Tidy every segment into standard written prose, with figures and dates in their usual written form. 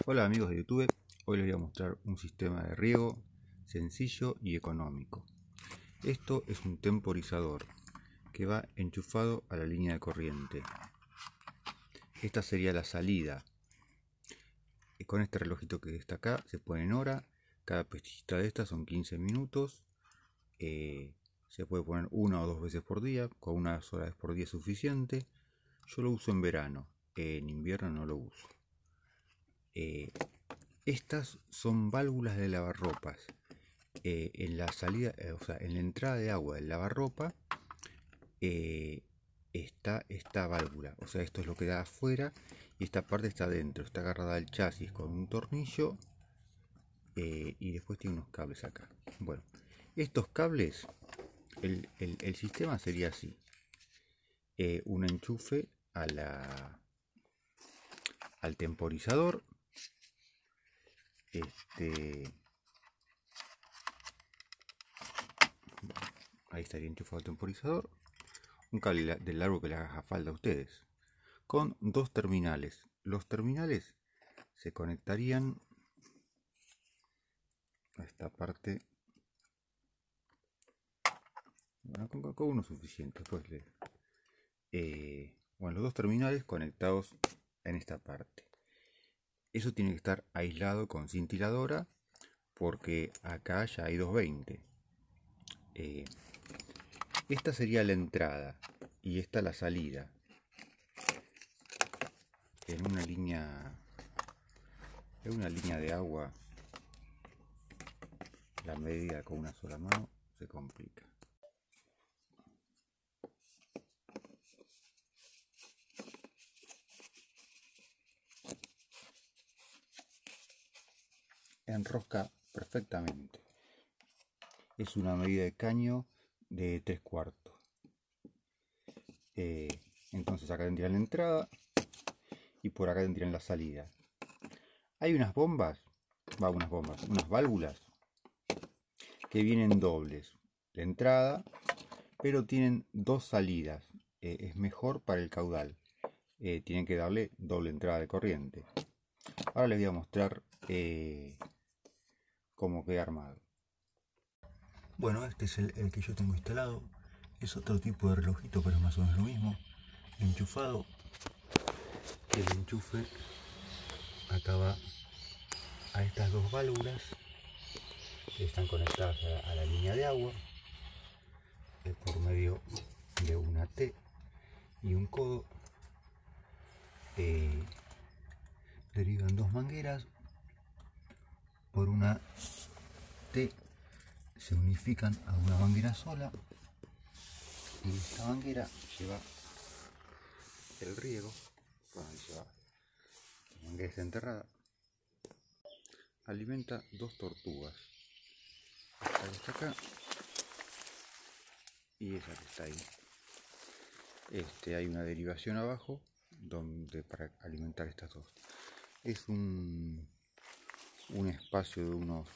Hola amigos de YouTube, hoy les voy a mostrar un sistema de riego sencillo y económico. Esto es un temporizador que va enchufado a la línea de corriente. Esta sería la salida. Con este relojito que está acá se pone en hora. Cada pestillita de estas son 15 minutos. Se puede poner una o dos veces por día, con una sola vez por día es suficiente. Yo lo uso en verano, en invierno no lo uso. Estas son válvulas de lavarropas. En la salida, o sea, en la entrada de agua del lavarropa está esta válvula. O sea, esto es lo que da afuera y esta parte está adentro. Está agarrada al chasis con un tornillo y después tiene unos cables acá. Bueno, estos cables, el sistema sería así. Un enchufe al temporizador. Ahí estaría enchufado el temporizador. Un cable del largo que les haga falta a ustedes. Con dos terminales. Los terminales se conectarían a esta parte. Bueno, con uno suficiente. Bueno, los dos terminales conectados en esta parte. Eso tiene que estar aislado con cintiladora porque acá ya hay 220. Esta sería la entrada y esta la salida. En una línea de agua, la medida con una sola mano se complica. Enrosca perfectamente. Es una medida de caño de 3/4. Entonces acá tendrían la entrada y por acá tendrían la salida. Hay unas válvulas que vienen dobles. La entrada, pero tienen dos salidas. Es mejor para el caudal. Tienen que darle doble entrada de corriente. Ahora les voy a mostrar cómo queda armado. Bueno, este es el que yo tengo instalado. Es otro tipo de relojito, pero es más o menos lo mismo. Enchufado. El enchufe acá va a estas dos válvulas que están conectadas a la línea de agua por medio de una T y un codo. Derivan dos mangueras por una T, se unifican a una manguera sola y esta manguera lleva el riego. Bueno, la manguera está enterrada, alimenta dos tortugas, esta que está acá y esa que está ahí. Hay una derivación abajo para alimentar estas dos. Es un espacio de unos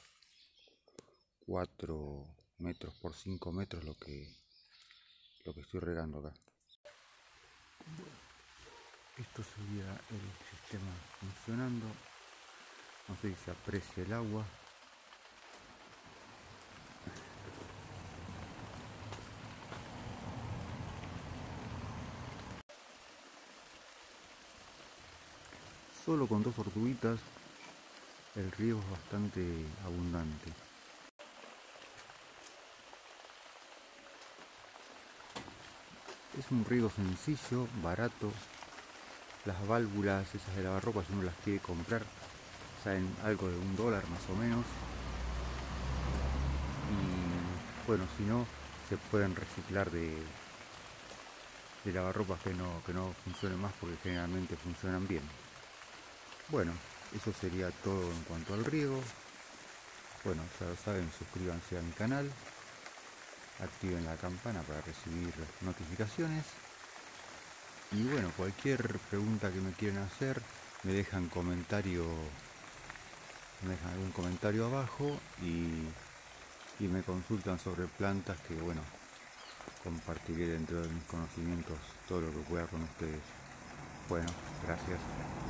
4 metros por 5 metros lo que estoy regando acá. Esto sería el sistema funcionando. No sé si se aprecia el agua. Solo con dos tortuguitas el riego es bastante abundante. Es un riego sencillo, barato. Las válvulas esas de lavarropa, si uno las quiere comprar, salen algo de $1 más o menos. Y bueno, si no, se pueden reciclar de lavarropas que no funcionen más, porque generalmente funcionan bien. Bueno, eso sería todo en cuanto al riego. Bueno, ya lo saben, suscríbanse a mi canal, activen la campana para recibir notificaciones. Y bueno, cualquier pregunta que me quieran hacer, me dejan algún comentario abajo y me consultan sobre plantas que bueno, compartiré dentro de mis conocimientos todo lo que pueda con ustedes. Bueno, gracias.